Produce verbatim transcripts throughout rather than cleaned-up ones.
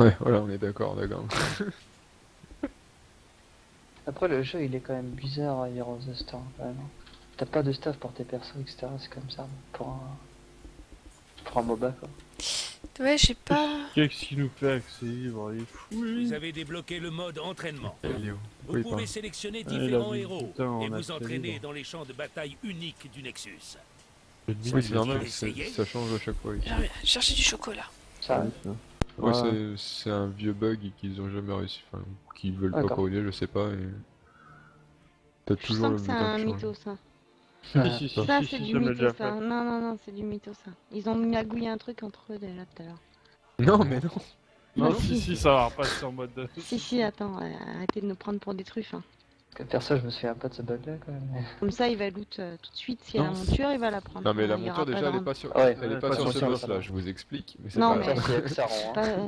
Ouais, voilà, on est d'accord, d'accord. Après, le jeu il est quand même bizarre à Heroes of the Storm quand même. T'as pas de staff pour tes persos, et cetera. C'est comme ça pour un, pour un MOBA quoi. Ouais, j'ai pas... Qu'est-ce qu'il nous fait avec ses livres? Il est fou, lui. Vous avez débloqué le mode entraînement. Il est où? Vous Oui, pouvez pas. sélectionner Ah, il a différents vu héros putain, on et a vous fait entraîner libre. dans les champs de bataille uniques du Nexus. Oui, c'est normal, c'est- Essayez. ça change à chaque fois. Oui, J'ai cherché du chocolat. Ça Ouais, arrive. ça. ouais, Ouais. c'est- c'est un vieux bug qu'ils ont jamais réussi, enfin, qu'ils veulent pas D'accord. corriger, je sais pas. Et... T'as Je toujours sens le que c'est butin un qui change. mytho ça. Si, si, si, Ça si, c'est si, du ça m'est mytho déjà ça. fait. Non non non c'est du mytho ça. Ils ont magouillé un truc entre eux déjà tout à l'heure. Non, mais non. Non, Bah, si, si. si, ça va repasser en mode. Si si attends, euh, arrêtez de nous prendre pour des truffes. Hein. Que perso, je me souviens pas de ce bug là quand même. mais- Comme ça il va loot euh, tout de suite. S'il y a Non, la monture il va la prendre. Non, mais la Il y aura monture, déjà, de elle est rame. pas sur, Ouais, elle est ouais, pas pas sur sur ce ça, boss ça là, va. je vous explique. Mais c'est Non, pas. mais- Ça, c'est Hexaron, hein. Pas, euh,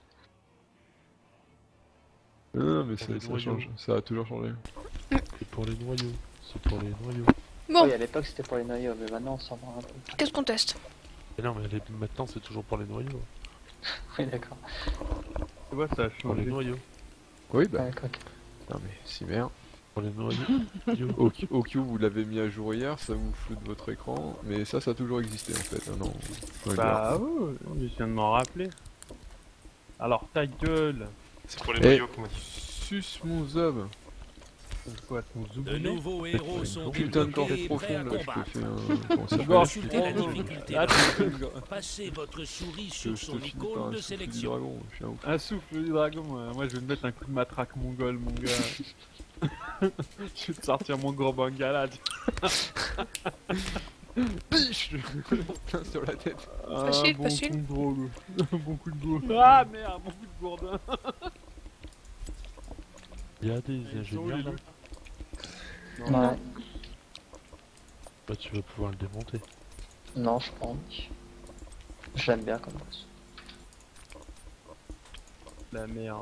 Non, non, mais Pour ça, les ça noyaux. change, ça a toujours changé. C'est pour les noyaux. C'est pour les noyaux. Bon, Oui, à l'époque c'était pour les noyaux, mais maintenant on s'en rend un peu. qu'est-ce qu'on teste? Mais non, mais les- maintenant c'est toujours pour les noyaux. Oui, d'accord. Tu vois, ça a Pour les changé. noyaux. Oui, bah. Ouais, quoi. Non, mais si merde. Pour les noyaux. Au Q, au Q, vous l'avez mis à jour hier, ça vous floute votre écran, mais ça, ça a toujours existé en fait. Ah non. Ouais, Bah, ouais, je viens de m'en rappeler. Alors, ta gueule. C'est pour les Eh. noyaux qu'on m'a dit. Sus mon zob. C'est quoi ton De zoublé? nouveaux héros sont Putain de débloqués et tempête prêts à profonde là, je te combattre. fais un. Comment ça Je s'appelle gorge Je Consultez la trop. difficulté. Ah, tu fais une- Passez votre souris te- sur je son te finis par icône un de souffle du sélection. dragon, je suis un ouf. Un souffle du dragon, moi. Moi, je vais te mettre un coup de matraque mongol, mon gars. Je vais te sortir mon gros bangala. Biche Plein sur la tête. Un Facile, bon facile. coup de gros, un bon coup de gourde. Ah merde, bon coup de gourdin. Il y a des Ils sont où, ingénieurs les là. loups? Non, Non. Bah tu vas pouvoir le démonter. non, je pense. Je l'aime bien comme boss. La merde.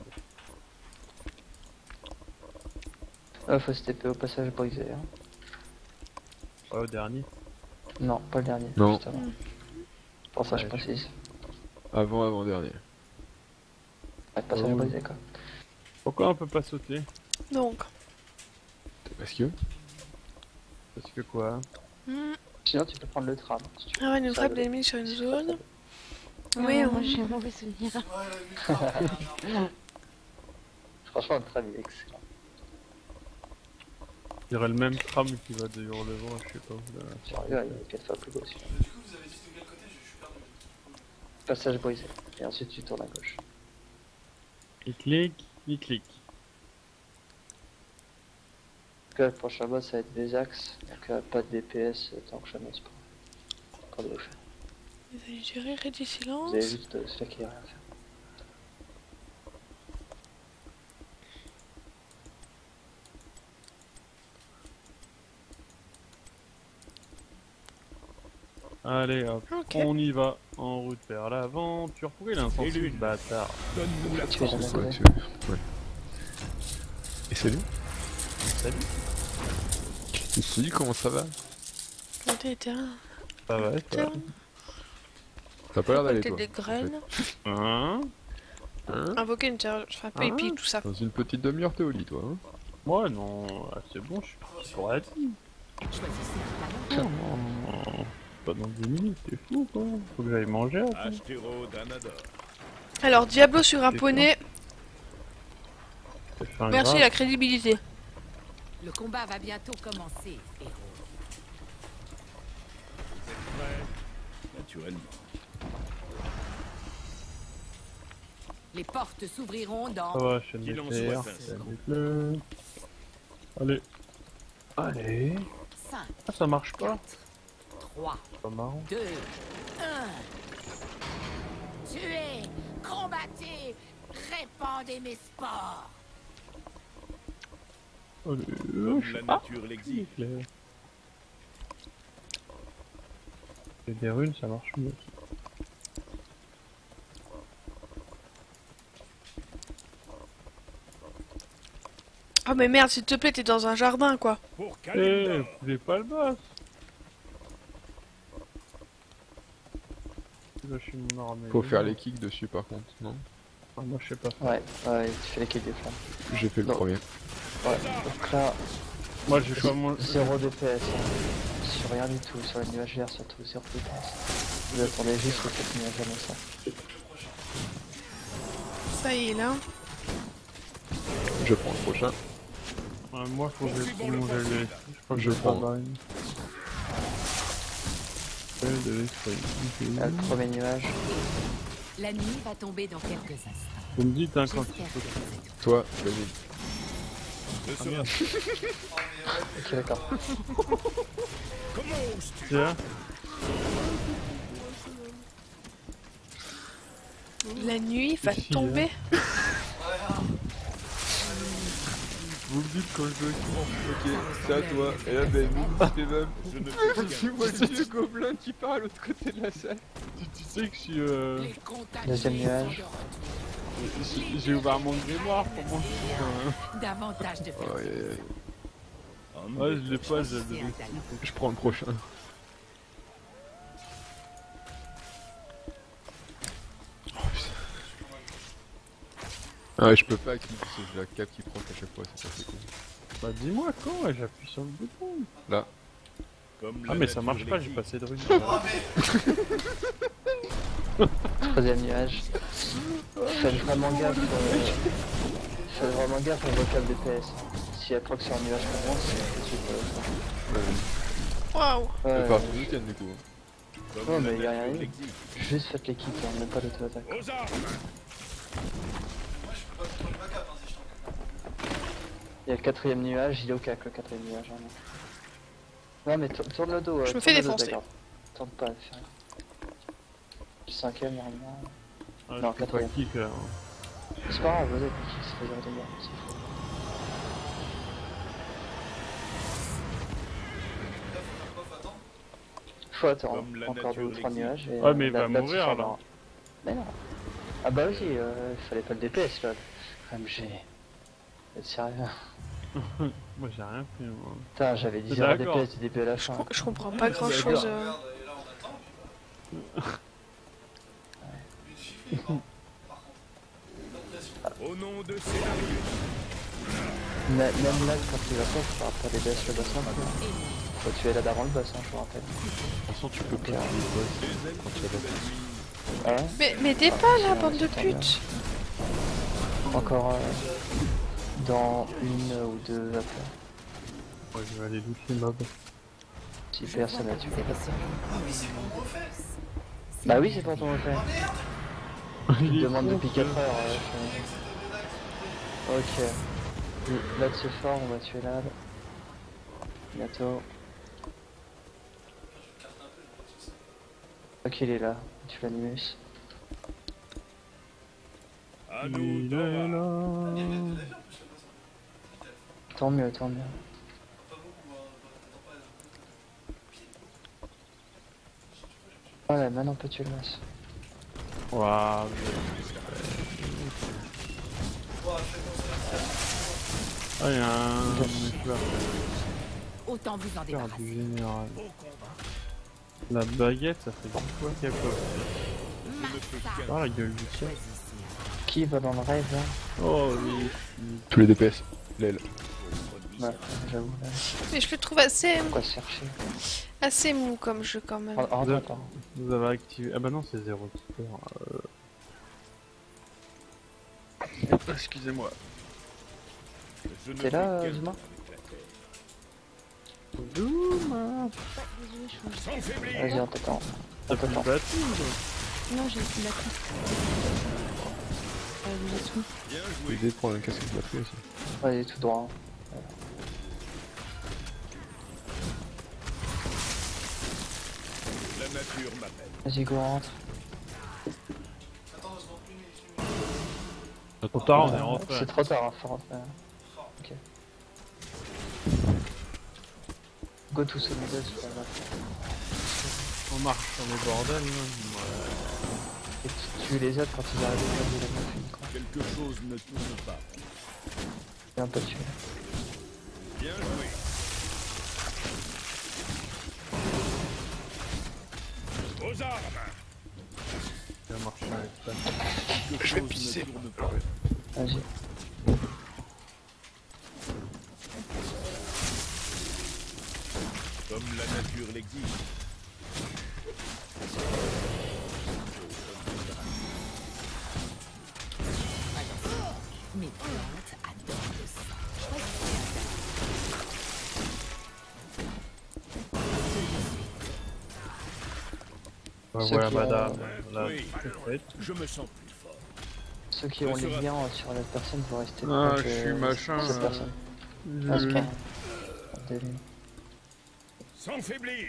Ah, faut se T P au passage brisé. Hein. Pas au dernier. Non, pas le dernier. Non. Juste avant. Pour ça, je Ouais, précise. Avant, avant dernier. Ouais, passage Oh, oui. brisé quoi. Pourquoi on peut pas sauter? Donc, Parce que. Parce que quoi? hmm, Sinon, tu peux prendre le tram. Si tu veux. avoir une Ça frappe va. d'ennemi sur une zone. non, Oui, moi on... j'ai un mauvais souvenir. Franchement, le tram il est excellent. Il y aurait le même tram qui va de Hurlevent, je sais pas où là. Sérieux, il est quatre fois plus beau aussi. Passage brisé. Et ensuite, tu tournes à gauche. Il clique, il clique. Donc là, le prochain boss, ça va être des axes. Donc euh, pas de D P S euh, tant que je n'ose pas. Pour de le faire. Vous allez gérer Ready Vous Silence. avez juste euh, celui qui a rien à faire. Allez hop, Ok. on y va. En route vers l'aventure. Pourquoi il a un sens Et de l'une. bâtard? Donne-nous la Tu fais force. jamais Ouais, courir. tu- ouais. Et salut. Salut. Salut, comment ça va? Planter les terrains. Ça va, ça va. Terre. T'as pas l'air d'aller Récolter toi. des graines. Hein? Hein Invoquer une terre frappée et Hein puis tout ça. Dans une petite demi-heure, t'es au lit toi. Hein Moi non, ah, c'est bon, je suis parti pour la vie. Non, non, non. Pas dans dix minutes, t'es fou quoi. Faut que j'aille manger après. Astéro Danador. Alors, Diablo sur un C'est poney. C'est fin Merci grave. la crédibilité. Le combat va bientôt commencer, héros. Naturellement. Les portes s'ouvriront dans... Ça va, chaîne Qu'il en de fer, soit ainsi. le Allez. Allez. cinq, Ah, ça marche pas. quatre, trois, Pas marrant. deux, un. Tuez, combattez, répandez mes spores. Allez. Comme la Ah, nature l'exige. il est- J'ai des runes, ça marche mieux. Oh mais merde, s'il te plaît, t'es dans un jardin quoi. Pour Eh, Kalimdor. vous voulez pas le boss? Là, je suis mon armée. Faut faire les kicks dessus par contre, non? Ah, moi je sais pas. Ouais, ouais, tu fais les quilles des flammes. J'ai fait le Non. premier. Ouais, donc là, Moi j'ai fait mon. zéro D P S. Hein. Sur rien du tout, sur les nuages verts surtout, zéro D P S. Vous attendez juste le fait nuage jamais ça. Ça y est, là. Je prends le prochain. Ouais, moi faut que je prenne mon gel de. Je crois que Je je prends. prends. Gel de l'esprit. Là, le premier nuage. La nuit va tomber dans quelques instants. Vous me dites hein, quand J'espère il faut. que vous êtes Toi, vas-y. Ne Ah, sera merde. Ok, d'accord. comment oses-tu? Tiens, La nuit va Ici, tomber. vous me dites quand je veux. Ok, c'est à toi. Et là, ben, nous, c'est même. Je ne peux rien. Tu vois le vieux gobelin qui part à l'autre côté de la salle. Tu, tu sais que je suis. Euh... les contacts Deuxième sont nuage. de retour. j'ai- J'ai ouvert mon grimoire pour mon fils quand même. Davantage de Oh, fermeté. yeah. En Ouais, je l'ai pas, Choisissez j'ai un le talent. Je prends le prochain. Ah ouais, je peux pas cliquer, c'est la cape qui prend à chaque fois, c'est pas assez cool. Bah dis-moi quand, ouais, j'appuie sur le bouton. Là, Comme Ah la mais ça nature marche pas, j'ai l'exige. passé de rue. Troisième nuage. Faites vraiment gaffe. Euh... Faites vraiment gaffe à vos câbles D P S. Si elle croit que c'est un nuage pour moi, c'est tout de suite. Euh... Waouh. c'est Ouais, parti du week-end du coup. Comme Non, la mais y a nature rien eu. l'exige. Juste faites les kits, hein, même pas d'auto-attaque. Aux armes. Il y a le quatrième nuage, il est ok avec le quatrième nuage. Hein, non. non mais tour- tourne le dos. Je euh, me fais tourne le dos, défoncer. d'accord. Tourne pas, fais rien. Le cinquième normalement. Ah, Non, je peux pas quatrième. kick là. C'est pas grave, vous êtes qui se fait des dégâts, c'est fou. Faut attendre, Comme la encore deux ou nature trois l'exige. nuages et... Ouais, mais il là- va là, tu mourir, seras là. dans- Mais non. Ah bah oui, euh, il fallait pas le D P S là. M G. T'es sérieux? Moi j'ai rien fait moi. Putain, j'avais dit zéro D D'accord. P S, du D P à la Je, fin. com- je comprends pas grand chose. Au nom de scénario. Même là, quand tu vas pas, tu feras pas des D S le boss non plus. Faut tuer là d'avant le boss, hein, je vous rappelle. De toute façon, tu peux pas Ok. tuer le boss Les ailes quand tu de as la la nuit. Ah ouais. Mais, mais t'es pas là, sinon, bande de c'est pas putes. Encore euh, dans une ou deux après. Ouais, je vais aller looter les mobs. Si personne a tué. Vous avez sauvé. Bah oui, c'est pour ton refait. Il Il est demande con, depuis ce- quatre heures. euh, je- Ok. Là de ce fort, on va tuer là. Bientôt. Ok, il est là. Tu l'animus. À nous Il est Dora. là. Tant mieux, tant mieux. Voilà, maintenant on peut tuer le boss. Waouh. Ah, il y a un éclair Autant vous en éclair débarrasser. du général. Au combat. La baguette, ça fait dix fois qu'il y a quoi. Je ne peux qu'un. Ah, la gueule du ciel. Qui va dans le rêve là? Oh oui. Tous les D P S. L'aile. Ouais, j'avoue. Là. Mais je le trouve assez, Pourquoi se chercher? assez mou comme jeu quand même. Oh, oh, attends. Vous avez activé. Ah bah non, c'est zéro keeper. Euh... Excusez-moi. Je ne T'es peux là, qu'un Zuma? avec la terre. Doom. Sans faiblir. Vas-y, on t'attend. On T'as plus de t'attend. batterie, Non, j'ai plus la coupe. Euh, je l'ai sous. Bien Je joué. vais aider de prendre un casque de batterie aussi. Vas-y, tout droit. La nature m'appelle. Vas-y, go, rentre. Trop tard, on est Euh, rentré. C'est trop tard, hein, faut rentrer. Ok. Go tous au middle, c'est pas grave. On marche sur les bordels là. Et tu tues les autres quand ils arrivent au milieu de la machine, quoi. Quelque chose ne tourne pas. Et un peu tuer. Bien joué. Aux armes. Ça marche avec ça. Que quelque chose ne tourne pas. Vas-y. Comme la nature l'exige. Mes plantes adorent le sang. Choisissez un Ouais, Ceux voilà, qui madame. ont- Là, Oui. c'est fait. Je me sens plus fort. Ceux qui ont les liens sur la personne vont rester Ah, proches je de suis machin, cette euh, personne. Je- Ah, c'est pas grave. Délire. Sans faiblir.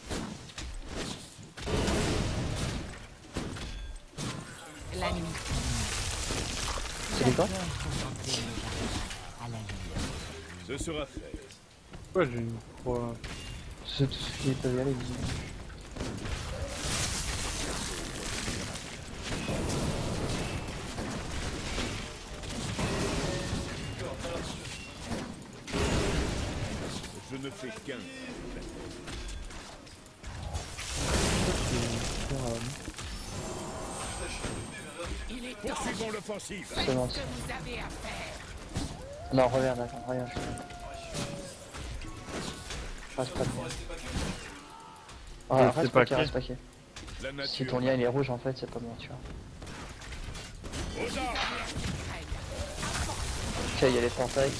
La nuit. C'est des quoi Contempler le jardin à la lumière. Ce sera fait. Pourquoi j'ai une croix? C'est tout ce qui peut y aller, dis. Je ne fais qu'un. Il est temps. Poursuivons l'offensive. C'est bon. Que vous avez à faire. Non, regarde, attends, regarde. Je, je reste pas de Ah, Ouais, reste c'est pas pas qui qui. reste pas qui. La Si nature. ton lien il est rouge, en fait, c'est pas bon, tu vois. Aux armes. Ok, il y a les portails.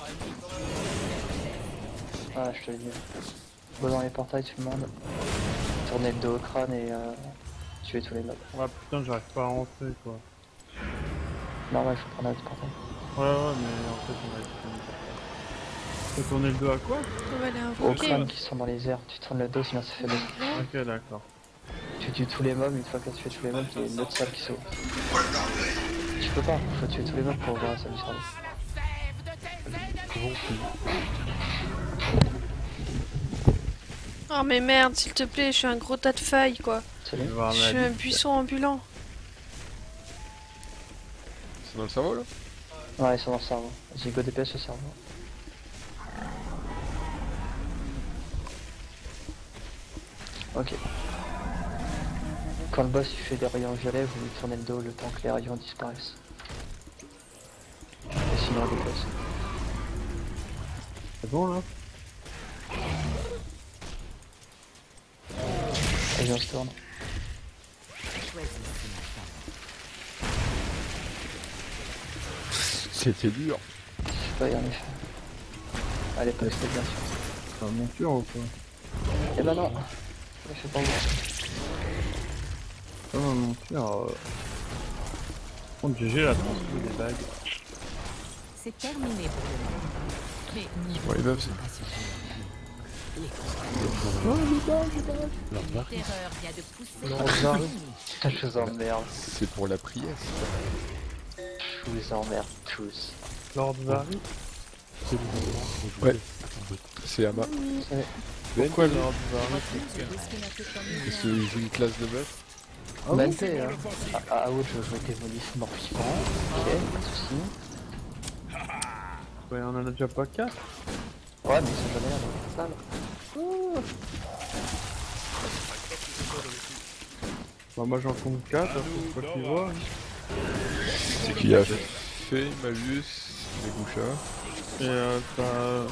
Ah, je te le dis. Go dans les portails, tout le monde. Tourner le dos au crâne et euh, tuer tous les mobs. Ah putain, j'arrive pas à rentrer quoi. Normal, il faut prendre un autre portail. Ouais, ouais, mais en fait, on a été. Faut tourner le dos à quoi? On va aller Au invoquer. crâne qui sont dans les airs, tu tournes le dos sinon ça fait mal. Ok, d'accord. Tu tues tous les mobs, une fois que tu tué tous les mobs, il y a une autre salle qui s'ouvre. Tu peux pas, faut tuer tous les mobs pour ouvrir la salle du service. Comment Oh mais merde, s'il te plaît, je suis un gros tas de failles quoi. C'est Je vais bon. voir Je ma suis un liste. buisson ambulant. C'est dans le cerveau là? Ouais, ils sont dans le cerveau. Vas-y, go D P S au cerveau. Ok. Quand le boss il fait des rayons violets, vous lui tournez le dos le temps que les rayons disparaissent. Et sinon, D P S. C'est bon là? Vas-y, on se tourne. Choisissez un temps. C'était dur. Je sais pas, il y a en effet. Allez, pas rester bien sûr. C'est un monture ou quoi? Eh ben non, je fais pas voir. C'est pas un monture. Euh... Contre G G la transmis des bagues. C'est terminé pour le moment. Mais n'y Ouais, les meufs, c'est. pas sur les leur La mari terreur vient de pousser. Non, j'arrive. Je vous emmerde. C'est pour la prière. Je vous emmerde tous. Lord Vary? c'est le moment où je Ouais. voulais- Attends, C'est Ama. Ouais. Ben, Pourquoi Lord Vary? parce que j'ai une classe de meuf. Ah Bah, bon? tu sais, hein. À, à haut, je jouais démolis morphiquement. Ok, pas de soucis. Ouais, on en a déjà pas quatre. Ouais, mais ils sont jamais là dans la salle. Bah, moi j'en compte quatre, après c'est pas qui voit. C'est qui a fait Malus, les Gouchards. Et euh, t'as.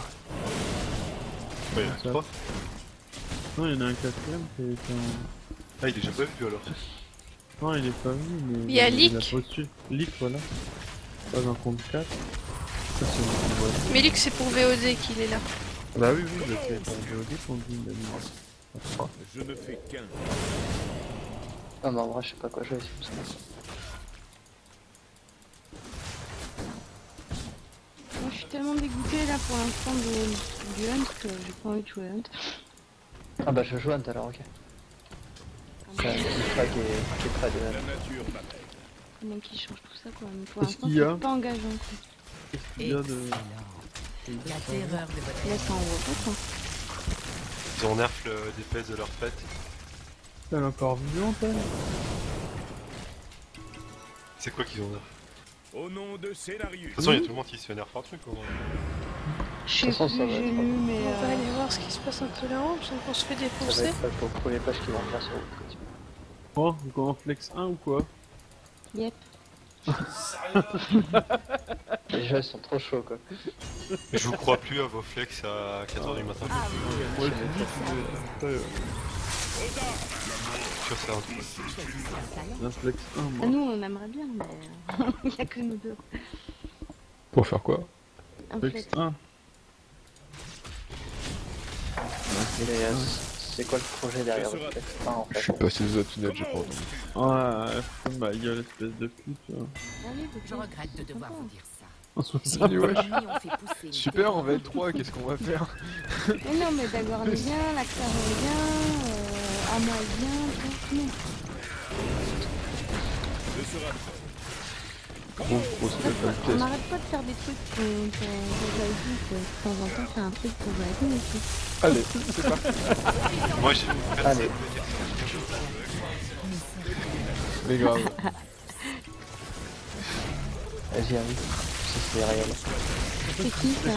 Ouais, il y en a Ça. trois. Non, il y en a un quatrième qui est en. Ah, il est déjà pas vu alors. Non, il est pas vu, mais. Il y a Il Lick. a postulé. Lick, voilà. Moi j'en compte quatre. Ça, c'est une bonne. Mais Luc, c'est pour V O D qu'il est là. Bah oui, oui, je sais. Pour V O D qu'on dit, il a mis. Je ne fais qu'un. Non, mais en vrai, je sais pas quoi jouer, c'est pour ça. Moi, je suis tellement dégoûtée là pour l'instant de... du hunt que j'ai pas envie de jouer hunt. Ah bah, je joue Hunt alors, ok. C'est un petit frag qui est, qui est près de La nature m'appelle. Comment qu'ils changent tout ça quoi. Mais pour Qu'est-ce l'instant, qu'il y a c'est pas engageant quoi. Qu'est-ce qu'il y a de. Excellent. La terreur de votre Là, ça envoie pas quoi. Ils ont nerf le D P S de leur pet. Elle est encore vivante, elle? C'est quoi qu'ils ont nerf? Au nom de Célarius. De toute façon, il y a tout le monde qui se fait nerf un truc au moins. Je sais De toute façon, plus, ça va j'ai être- lu, mais. On va euh, aller voir ce qui se passe entre là-haut, parce qu'on se fait Ça va défoncer. être pas pour, pour les pages qui vont venir sur le Oh, donc on en flex un ou quoi? Yep. Les jeux sont trop chauds quoi. Je vous crois plus à vos flex à quatre heures du matin. Moi je dis que c'est... Sur ça, un truc. Un flex un, Ah, moi. nous on aimerait bien, mais il n'y a que nous deux. Pour faire quoi? Un Flex flex. un. Mais euh, c'est quoi le projet derrière le flex un en Je fait? suis passé aux autres tunnels, j'ai pas entendu. Ouais, ferme ma gueule, espèce de pute. Allez, Je regrette de devoir vous dire ça. Salut, wesh. Les ennemis ont fait pousser une Super, on va être trois, qu'est-ce qu'on va faire? Mais non, mais Dagor est bien, Laxar est bien, euh, Ama est bien, tout. Non. Ce sera fait. Gros, grosse On pièce. n'arrête pas de faire des trucs qu'on qu'on dit, que de temps en temps c'est un truc pour jouer avec nous aussi. Allez, c'est parti. Moi j'ai une Allez. Mais grave. Vas-y, arrive. Ça c'est réel. C'est qui ça?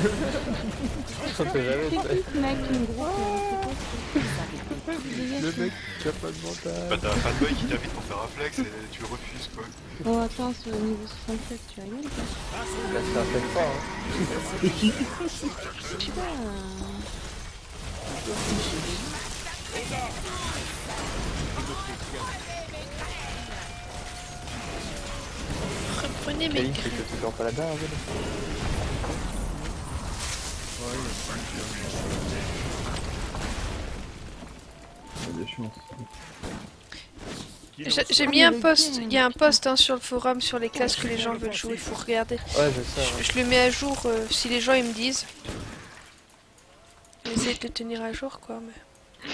On sait jamais C'est ça. qui ce mec qui me groupe là? C'est quoi ce- Le mec qui a pas de mental. Bah t'as un fanboy qui t'invite pour faire un flex et tu le refuses quoi. Oh attends, sur le niveau soixante-sept, tu rigoles quoi? Là c'est un flex fort hein. Je sais pas. euh, Reprenez mes Kali, griffes. c'est que tu pas là-dedans, hein, Il y a des chances. J'ai j'ai mis un post, il y a un post hein, sur le forum sur les classes que les gens veulent jouer, il faut regarder. Ouais, je sais. Je, je le mets à jour euh, si les gens ils me disent. J'essaie de le tenir à jour quoi. Mais...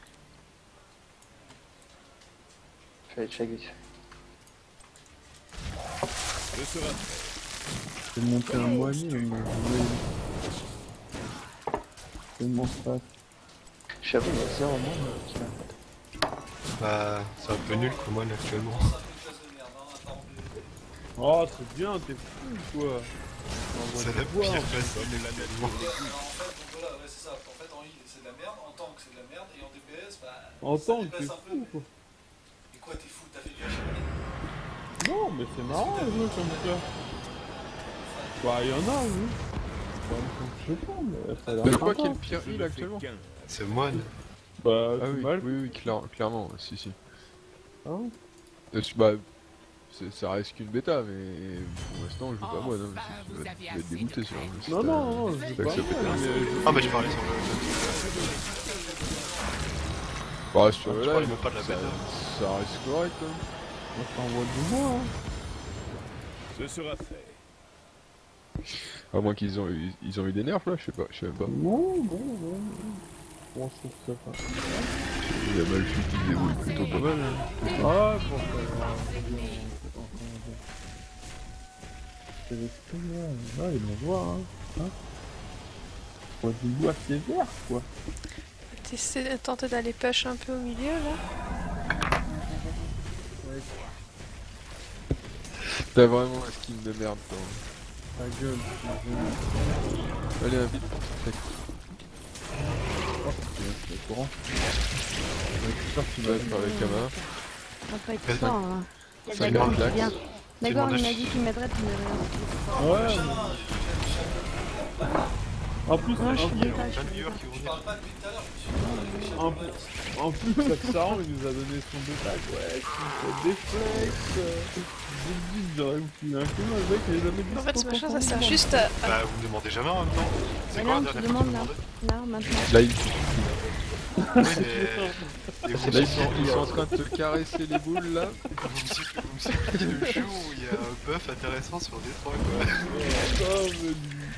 Je vais aller checker. Ce sera fait. J'ai monté un moignon, mais je vais... mon strat. J'avoue, il y a zéro monde qui m'a fait. Bah c'est un peu nul comme moi actuellement. Oh, c'est bien, t'es fou, quoi. C'est la pire classe de l'animaux. En tant que t'es fou, quoi. Mais quoi, t'es fou, t'as fait du H M I? Non, mais c'est marrant, les jeux comme ça. Bah, il y en a, oui. Bah, je sais pas, mais ça a l'air Mais quoi sympa. qui est le pire heal actuellement? C'est moi. Bah, Ah c'est oui, mal. oui, oui, clair- clairement, si, si. Ah ouais. Euh, c'est- Bah, c'est- ça reste qu'une bêta, mais pour l'instant, je joue pas moi, non, je vais je vais être dégoûté sur le Non, non, non, je c'est sais pas. accepté. moi, mais je- Ah bah je parlais sur le... Bah, sur Je le parlais live, même pas de la ça, bêta. ça reste correct, hein. Moi, je t'envoie du bois, hein. Ce sera fait. À moins qu'ils ont, eu- ils ont eu des nerfs là, je sais pas, je sais même pas. Non, non, non. Bon, je trouve que ça passe. Il y a Malfi qui se débrouille plutôt pas mal. Hein. Ah, bon, ça va. C'est des trucs, là. Là, ils vont voir, hein. Hein. On voit du bois sévère, quoi. T'essaies de tenter d'aller push un peu au milieu là. T'as vraiment un skin de merde, toi. Ta gueule, je Allez, invite. Oh, c'est au courant. Je sûr que tu Tu vas vas faire avec Kama. On va pas être Vas-y. fort hein. Il y a Ça Dagor me qui claque. vient. D'accord, demandé- il m'a dit qu'il m'aiderait, tu m'aiderais. Ouais, mais... En plus, Non, je en suis plus, pas, je Plein de suis viewers pas. qui vont Je venir. parle pas depuis tout à l'heure, je me suis en plus, en plus, Saxaran, il nous a donné son détail. Ouais, tu fais des flex. euh, J'ai dit, j'aurais voulu un coup, le mec, il les a mis En fait ce machin ça sert juste à... à- Bah vous me demandez jamais en même temps. C'est Mais quoi là, la on te dernière fois que demande tu là. me demandais? Là, maintenant. Là, ils, Oui, mais... Et vous, là, ils sont, ils sont en train de te caresser les boules là. vous me sifflez vous me sifflez le jour où il y a un buff intéressant sur Détroit quoi. Oh, mais...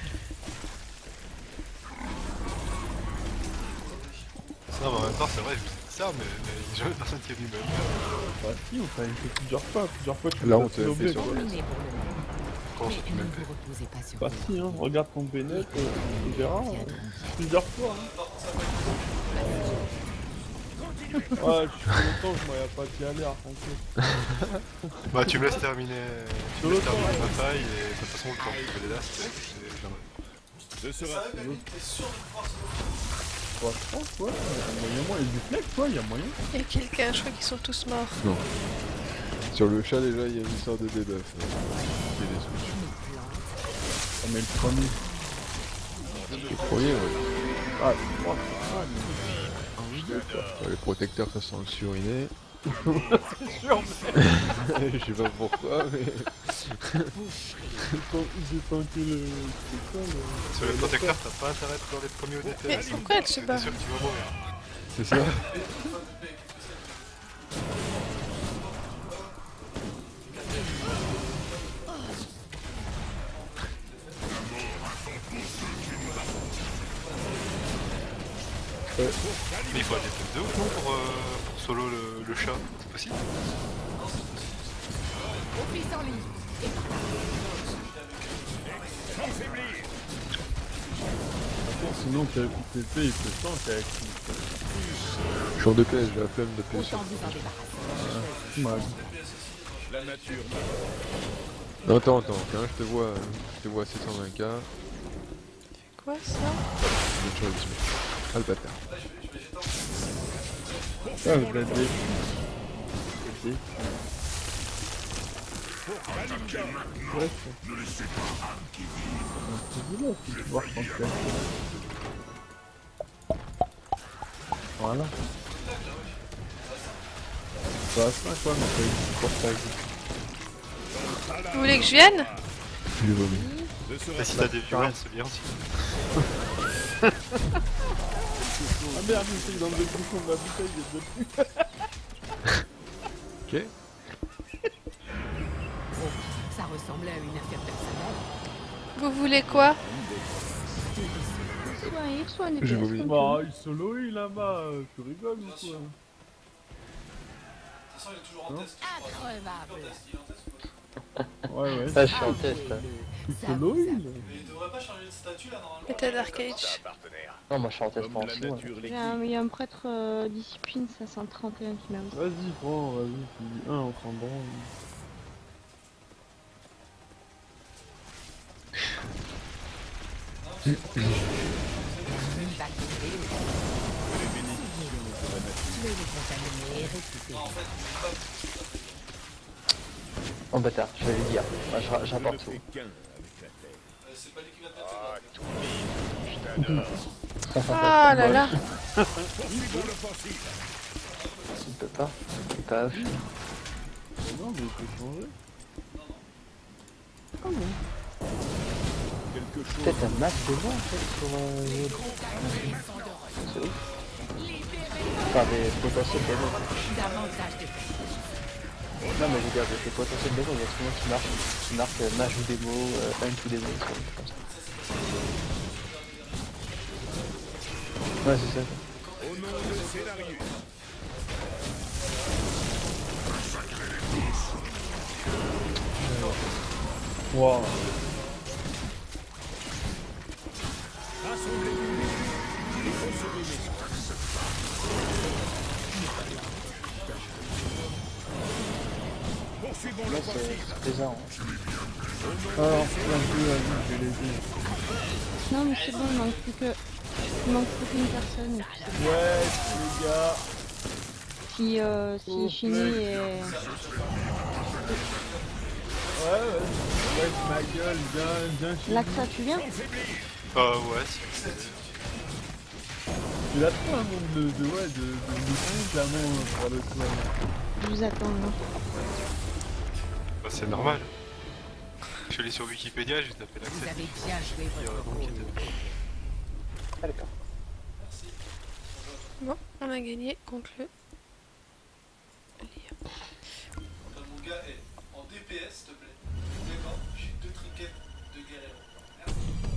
Ça, mais en même temps, c'est vrai, je vous dis ça, mais mais il y a jamais personne qui a vu même. Bah si, on t'a fait plusieurs fois, plusieurs fois tu Là, nous on as te l'a snobé, fait sur quoi. Terminé pour le moment. Comment ça, Mais tu ne m'aimes vous reposez pas sur Bah vous. si, hein, regarde ton Bennett, euh, tu verras, euh, plusieurs fois. Hein. Ouais, je suis content, je m'aurais pas d'y aller à raconter. Bah, tu me laisses terminer, tu me Sur laisses le temps, terminer ouais. ma faille, et de toute façon, le temps que je fais des là, c'est... c'est- j'aimerais. Ce sera sérieux, fait. Camille, t'es sûr de pouvoir se Ouais, je pense, ouais, il y a moyen, il y a du flex, quoi, il y a moyen. Il y a quelqu'un, je crois qu'ils sont tous morts. Sur le chat déjà il y a une sorte de debuff. Euh, c'est des solutions. On met le premier. Le premier, ouais. Ah, le trois. Ah, Ouais, les protecteurs ça sent le suriner. c'est sûr, mais... Je sais pas pourquoi mais... J'ai senti le... C'est quoi le... Sur les protecteurs, t'as pas intérêt d'être dans les premiers au D P Mais S. pourquoi tu te bats? T'es sûr que tu vas mourir. C'est ça. Mais il faut un D P S deux ou non pour, euh, pour solo le, le chat? C'est possible? Sinon, t'as T P, il peut tant qu'avec... Je suis en D P S, j'ai la flemme de P S. Ouais. La nature. Non, attends, attends, tiens, je te vois, je te vois à sept cent vingt K. Quoi ça? Je vais te choisir. Ah le bâtard. Ah, le bled D. Ouais, c'est... C'est du là, si tu vois, je pense que... Voilà. Bah, c'est pas quoi, mais c'est du portage. Vous voulez que je vienne? Je l'ai vomi. Et si t'as des violents, c'est bien aussi. Ah merde, j'essaye dans le bouchon de la bouteille, il y a de Ok. Ça ressemblait à une affaire personnelle. Vous voulez quoi? Soit un X, soit un J'ai D P S. vomi. comme Bah, tu il solo il là-bas, euh, tu rigoles ou quoi? De toute façon, il est toujours en Non. test. je crois. Increvable. Il est en test ou pas? Ouais, ouais. Ah, je suis en test. là. Il solo il Mais il devrait pas changer de statut là normalement. État d'Arcage. Non, moi je suis en test Comme pour la un sous. nature veux. Il y a un- il y a un prêtre euh, discipline cinq cent trente et un qui m'a aussi. Vas-y, prends, vas-y, tu dis un, on s'en branle. Oh bâtard, je vais le dire. Moi je ra- j'apporte tout. Euh, C'est pas lui qui va te mettre. Ah là là. Il peut pas. Il peut pas. Non, mais il peut changer. Ah bon. Quelque chose. Peut-être un masque de voix en fait sur euh, c'est ouf. Enfin des potentiels démons. Davantage de Non mais je veux dire des potentiels démons, il y a souvent qui marche, qui marque euh, mage ou démo, euh, un ou démo, comme ça. Ouais c'est ça. Au nom de Célarius. Wow. Poursuivons Là l'offensive. c'est plaisant. Alors, plein de plus, vas-y, je vais l'aider. Non mais c'est bon, il manque plus que... Il manque plus qu'une personne. et puis c'est bon. Ouais, les gars. Si, euh, si Shinny est... Ouais, ouais. Ouais, ma gueule, viens, viens chez Laxa, tu viens? Euh, ouais, si c'est... Il a trop un monde de, de, ouais, de, de missions, clairement, pour le coup. Je vous attends, là. Bah, c'est normal. Je suis allé sur Wikipédia, j'ai tapé Vous l'accès. avez bien joué Il y a votre vraiment qui rôle. était- Ah d'accord. Bon, on a gagné contre le... Mon gars est en D P S, s'il te plaît. D'accord, j'ai deux trinkets de galère. Merci.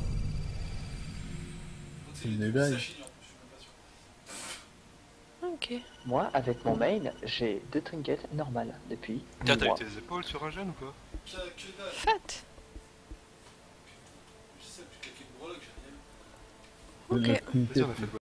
Donc, c'est Une les deux médaille. Sashini, en plus, je suis même pas sûr. Ok. Moi avec mon main, j'ai deux trinkets normales depuis Tiens, un t'as eu mois. tes épaules sur un jeune ou quoi? Que, que dalle. Fat. Je sais, depuis quelques breloques, j'ai rien eu. Ok. Le trinquet, Vas-y, on a fait le